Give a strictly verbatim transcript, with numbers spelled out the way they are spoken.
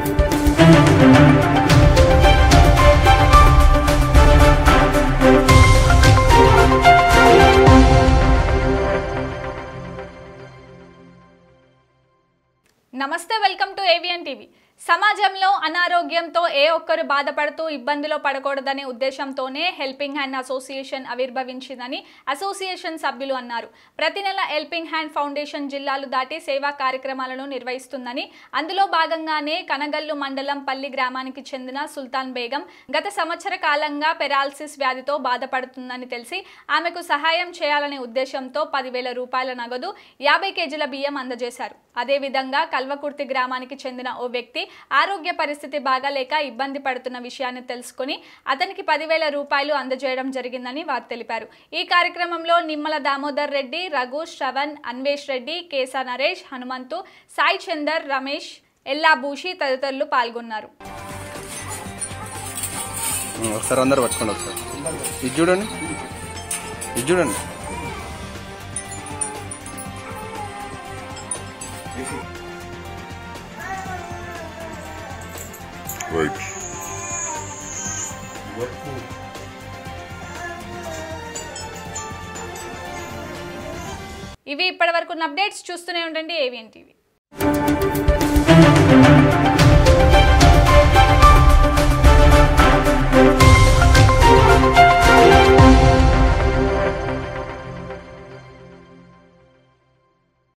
నమస్తే, welcome to AVN TV. సమాజంలో అనారోగ్యంతో ఏ ఒక్కరు బాధపడుతూ ఇబ్బందిలో పడకూడదనే ఉద్దేశంతోనే హెల్పింగ్ హ్యాండ్ అసోసియేషన్ ఆవిర్భవించిందని అసోసియేషన్ సభ్యులు అన్నారు. ప్రతి నెల హెల్పింగ్ హ్యాండ్ ఫౌండేషన్ జిల్లాలు దాటి సేవా కార్యక్రమాలను నిర్వహిస్తుందని, అందులో భాగంగానే కనగల్లు మండలం పల్లి గ్రామానికి చెందిన సుల్తాన్ బేగం గత సంవత్సర కాలంగా పెరాలసిస్ వ్యాధితో బాధపడుతుందని తెలిసి ఆమెకు సహాయం చేయాలనే ఉద్దేశంతో పదివేల రూపాయల నగదు, యాభై కేజీల బియ్యం అందజేశారు. అదేవిధంగా కల్వకుర్తి గ్రామానికి చెందిన ఓ వ్యక్తి ఆరోగ్య పరిస్థితి బాగాలేక ఇబ్బంది పడుతున్న విషయాన్ని తెలుసుకుని అతనికి పదివేల రూపాయలు అందజేయడం జరిగిందని వారు తెలిపారు. ఈ కార్యక్రమంలో నిమ్మల దామోదర్ రెడ్డి, రఘు, శ్రవణ్, అన్వేష్ రెడ్డి, కేసా నరేష్, హనుమంతు, సాయి చందర్, రమేష్, ఎల్లా భూషి తదితరులు పాల్గొన్నారు. ఒకసారి అందరూ పట్టుకోండి. ఒకసారి ఇది చూడండి, ఇది చూడండి. Right. ఇవి ఇప్పటివరకు అప్డేట్స్. చూస్తూనే ఉండండి ఏవిఎన్ టీవీ.